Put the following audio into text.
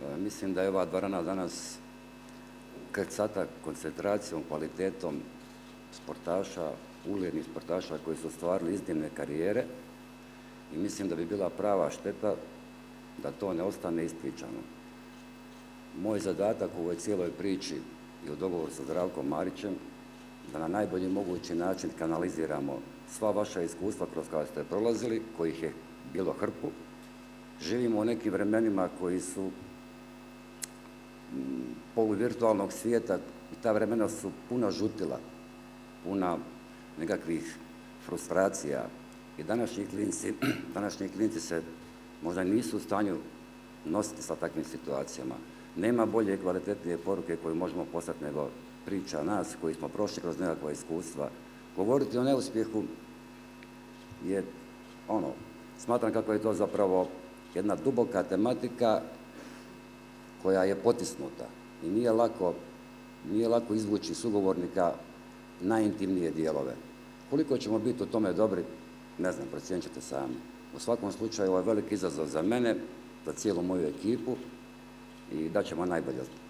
Mislim da je ova dvorana danas krcata koncentracijom, kvalitetom sportaša, uglednih sportaša koji su ostvarili iznimne karijere i mislim da bi bila prava šteta da to ne ostane ispričano. Moj zadatak u ovoj cijeloj priči i u dogovoru sa Zdravkom Marićem da na najbolji mogući način kanaliziramo sva vaša iskustva kroz koja ste prolazili, kojih je bilo hrpu. Živimo u nekim vremenima koji su poluvirtualnog svijeta i ta vremena su puna žutila, puna nekakvih frustracija i današnji klinci se možda nisu u stanju nositi sa takvim situacijama. Nema bolje i kvalitetnije poruke koju možemo poslati nego priča nas koji smo prošli kroz nekakva iskustva. Govoriti o neuspjehu je smatram kako je to zapravo jedna duboka tematika koja je potisnuta i nije lako izvući sugovornika najintimnije dijelove. Koliko ćemo biti u tome dobri, ne znam, procijenit ćete sami. U svakom slučaju ovo je veliki izazov za mene, za cijelu moju ekipu i dat ćemo najbolje.